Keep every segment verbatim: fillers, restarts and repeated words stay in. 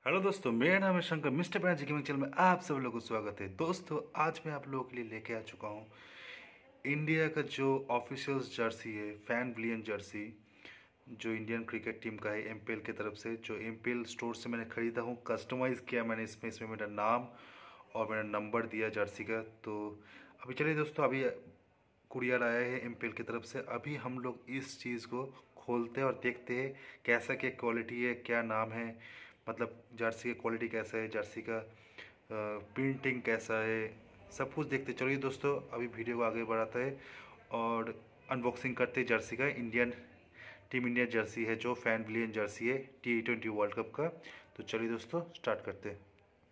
Hello दोस्तों, मेरा नाम है Shankar. Mister brand gaming channel में आप सब लोगों को स्वागत है। दोस्तों, आज मैं आप लोगों के लिए लेके आ चुका हूँ इंडिया का जो ऑफिशियल जर्सी है, फैन ब्लियन जर्सी, जो इंडियन क्रिकेट टीम का है एमपीएल की तरफ से, जो एमपीएल स्टोर से मैंने ख़रीदा हूँ। कस्टमाइज़ किया मैंने इसमें इसमें मेरा नाम और मेरा नंबर दिया जर्सी का। तो अभी चलिए दोस्तों, अभी कुरियर आया है एमपीएल की तरफ से। अभी हम लोग इस चीज़ को खोलते हैं और देखते हैं कैसा क्या क्वालिटी है, क्या नाम है, मतलब जर्सी की क्वालिटी कैसा है, जर्सी का प्रिंटिंग कैसा है, सब कुछ देखते। चलिए दोस्तों, अभी वीडियो को आगे बढ़ाता है और अनबॉक्सिंग करते हैं जर्सी का। इंडियन टीम इंडिया जर्सी है, जो फैन ब्लियन जर्सी है टी ट्वेंटी वर्ल्ड कप का। तो चलिए दोस्तों, स्टार्ट करते हैं।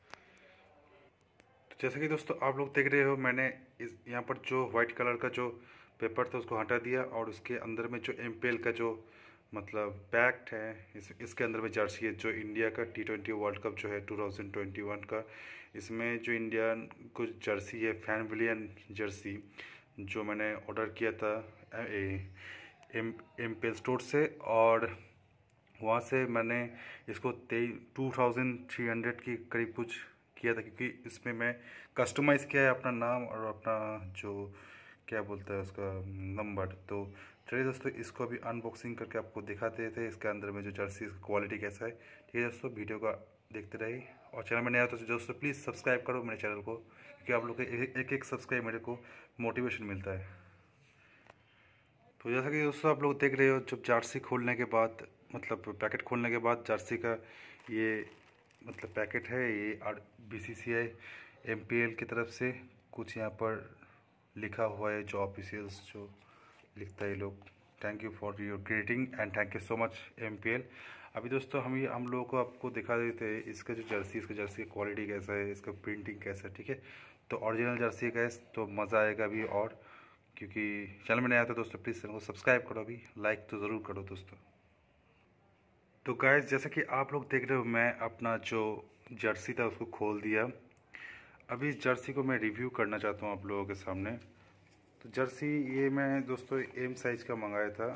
तो जैसे कि दोस्तों आप लोग देख रहे हो, मैंने इस यहाँ पर जो वाइट कलर का जो पेपर था उसको हटा दिया और उसके अंदर में जो एमपीएल का जो मतलब पैक्ट है, इस इसके अंदर में जर्सी है जो इंडिया का टी ट्वेंटी वर्ल्ड कप जो है टू थाउजेंड ट्वेंटी वन का। इसमें जो इंडिया को जर्सी है, फैन ब्लियन जर्सी, जो मैंने ऑर्डर किया था एम एमपीएल स्टोर से, और वहाँ से मैंने इसको तेई टू थाउजेंड थ्री हंड्रेड की करीब कुछ किया था, क्योंकि इसमें मैं कस्टमाइज़ किया है अपना नाम और अपना जो क्या बोलता है उसका नंबर। तो चलिए दोस्तों, इसको अभी अनबॉक्सिंग करके आपको दिखाते थे इसके अंदर में जो जर्सी इसका क्वालिटी कैसा है। ठीक है दोस्तों, वीडियो का देखते रहिए और चैनल में नया तो दोस्तों प्लीज़ सब्सक्राइब करो मेरे चैनल को, क्योंकि आप लोग के एक एक सब्सक्राइब मेरे को मोटिवेशन मिलता है। तो जैसा कि दोस्तों आप लोग देख रहे हो, जब जर्सी खोलने के बाद, मतलब पैकेट खोलने के बाद, जर्सी का ये मतलब पैकेट है, ये बीसीसीआई एमपीएल की तरफ से कुछ यहाँ पर लिखा हुआ है, जो ऑफिशियल्स जो लिखता है ये लोग। Thank you for your greeting and thank you so much MPL. अभी दोस्तों हम ये हम लोगों को आपको दिखा देते हैं इसका जो जर्सी, इसका जर्सी की क्वालिटी कैसा है, इसका प्रिंटिंग कैसा है। ठीक है, तो ओरिजिनल जर्सी का है तो मज़ा आएगा अभी। और क्योंकि चैनल में नया आता है दोस्तों, प्लीज़ चैनल को सब्सक्राइब करो, अभी लाइक तो ज़रूर करो दोस्तों। तो गाइस, जैसा कि आप लोग देख रहे हो, मैं अपना जो जर्सी था उसको खोल दिया। अभी इस जर्सी को मैं रिव्यू करना चाहता हूँ आप लोगों के सामने। तो जर्सी ये मैं दोस्तों एम साइज़ का मंगाया था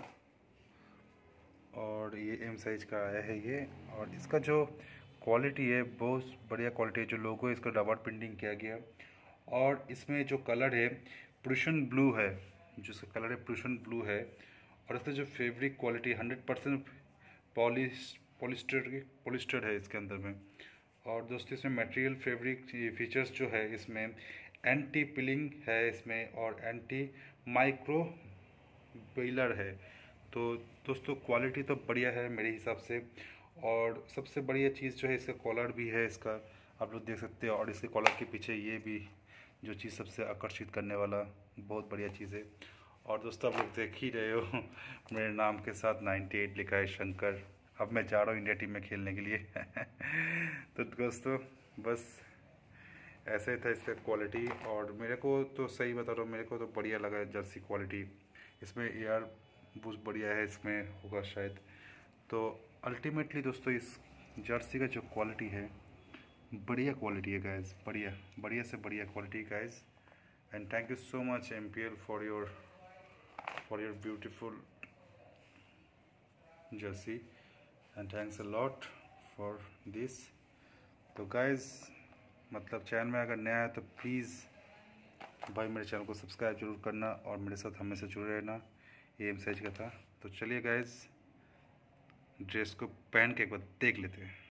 और ये एम साइज़ का आया है ये। और इसका जो क्वालिटी है बहुत बढ़िया क्वालिटी है। जो लोगो है इसका डबल प्रिंटिंग किया गया, और इसमें जो कलर है प्रूशियन ब्लू है, जो इसका कलर है प्रूशियन ब्लू है। और इसका जो fabric quality hundred percent polish polyester की पॉलिस्टर है इसके अंदर में। और दोस्तों इसमें मटेरियल फैब्रिक फीचर्स जो है, इसमें एंटी पिलिंग है इसमें, और एंटी माइक्रो बेलर है। तो दोस्तों क्वालिटी तो बढ़िया है मेरे हिसाब से। और सबसे बढ़िया चीज़ जो है, इसका कॉलर भी है इसका, आप लोग देख सकते हो। और इसके कॉलर के पीछे ये भी जो चीज़ सबसे आकर्षित करने वाला बहुत बढ़िया चीज़ है। और दोस्तों आप लोग देख ही रहे हो मेरे नाम के साथ नाइन्टी एट लिखा है, शंकर। अब मैं जा रहा हूँ इंडिया टीम में खेलने के लिए तो दोस्तों बस ऐसे था इसका क्वालिटी। और मेरे को तो सही बता रहा हूँ, मेरे को तो बढ़िया लगा जर्सी क्वालिटी। इसमें एयर बूस्ट बढ़िया है, इसमें होगा शायद। तो अल्टीमेटली दोस्तों इस जर्सी का जो क्वालिटी है, बढ़िया क्वालिटी है गाइज, बढ़िया बढ़िया से बढ़िया quality guys. And thank you so much MPL for your for your beautiful jersey and thanks a lot for this. तो गाइज, मतलब चैनल में अगर नया है तो प्लीज़ भाई मेरे चैनल को सब्सक्राइब जरूर करना और मेरे साथ हमेशा जुड़े रहना। ये एम साइज का था। तो चलिए गाइज, ड्रेस को पहन के एक बार देख लेते हैं।